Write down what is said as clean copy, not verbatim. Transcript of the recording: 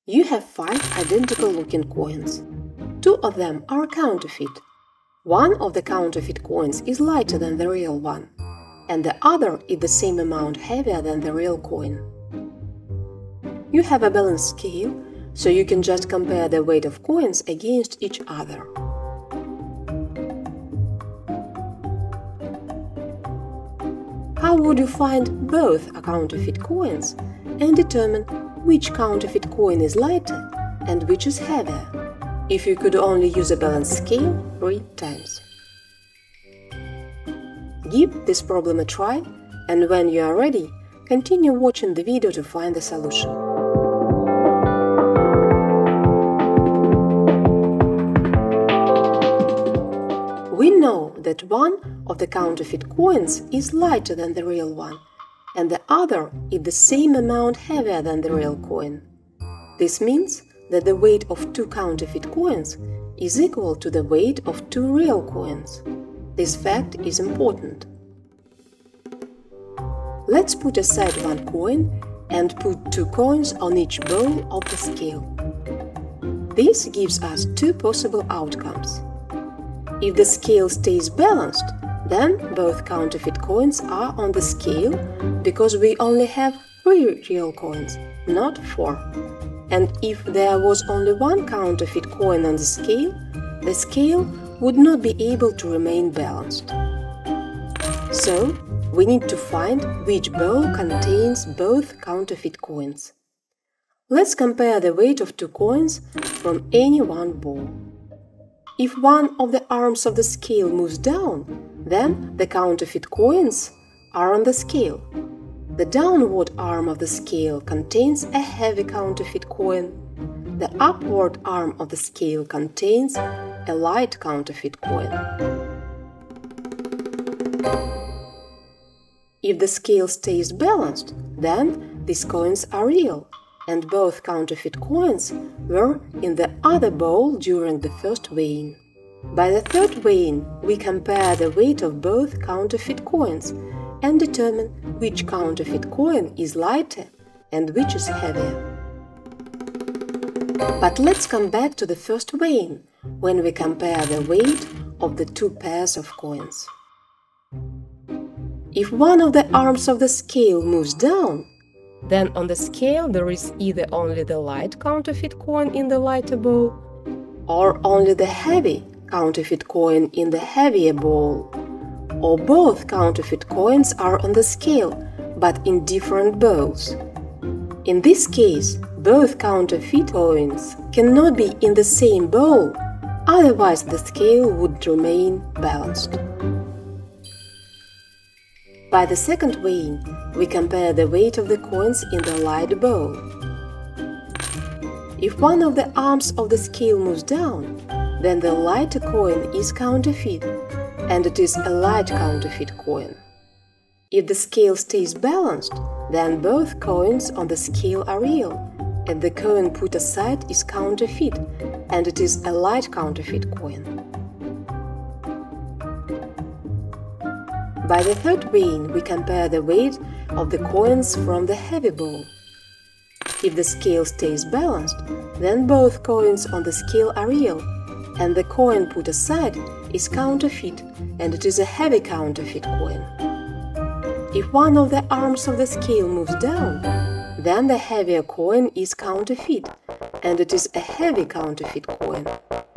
You have 5 identical-looking coins. 2 of them are counterfeit. One of the counterfeit coins is lighter than the real one, and the other is the same amount heavier than the real coin. You have a balanced scale, so you can just compare the weight of coins against each other. How would you find both counterfeit coins and determine which counterfeit coin is lighter and which is heavier, if you could only use a balanced scale 3 times? Give this problem a try, and when you are ready, continue watching the video to find the solution. We know that one of the counterfeit coins is lighter than the real one, and the other is the same amount heavier than the real coin. This means that the weight of 2 counterfeit coins is equal to the weight of 2 real coins. This fact is important. Let's put aside 1 coin and put 2 coins on each bowl of the scale. This gives us 2 possible outcomes. If the scale stays balanced, then both counterfeit coins are on the scale, because we only have 3 real coins, not 4. And if there was only 1 counterfeit coin on the scale would not be able to remain balanced. So, we need to find which bowl contains both counterfeit coins. Let's compare the weight of 2 coins from any one bowl. If one of the arms of the scale moves down, then the counterfeit coins are on the scale. The downward arm of the scale contains a heavy counterfeit coin. The upward arm of the scale contains a light counterfeit coin. If the scale stays balanced, then these coins are real, and both counterfeit coins were in the other bowl during the first weighing. By the third weighing, we compare the weight of both counterfeit coins and determine which counterfeit coin is lighter and which is heavier. But let's come back to the first weighing, when we compare the weight of the 2 pairs of coins. If one of the arms of the scale moves down, then on the scale there is either only the light counterfeit coin in the lighter bowl, or only the heavy counterfeit coin in the heavier bowl, or both counterfeit coins are on the scale, but in different bowls. In this case, both counterfeit coins cannot be in the same bowl, otherwise the scale would remain balanced. By the second weighing, we compare the weight of the coins in the light bowl. If one of the arms of the scale moves down, then the lighter coin is counterfeit, and it is a light counterfeit coin. If the scale stays balanced, then both coins on the scale are real, and the coin put aside is counterfeit, and it is a light counterfeit coin. By the third weighing, we compare the weight of the coins from the heavy bowl. If the scale stays balanced, then both coins on the scale are real, and the coin put aside is counterfeit, and it is a heavy counterfeit coin. If one of the arms of the scale moves down, then the heavier coin is counterfeit, and it is a heavy counterfeit coin.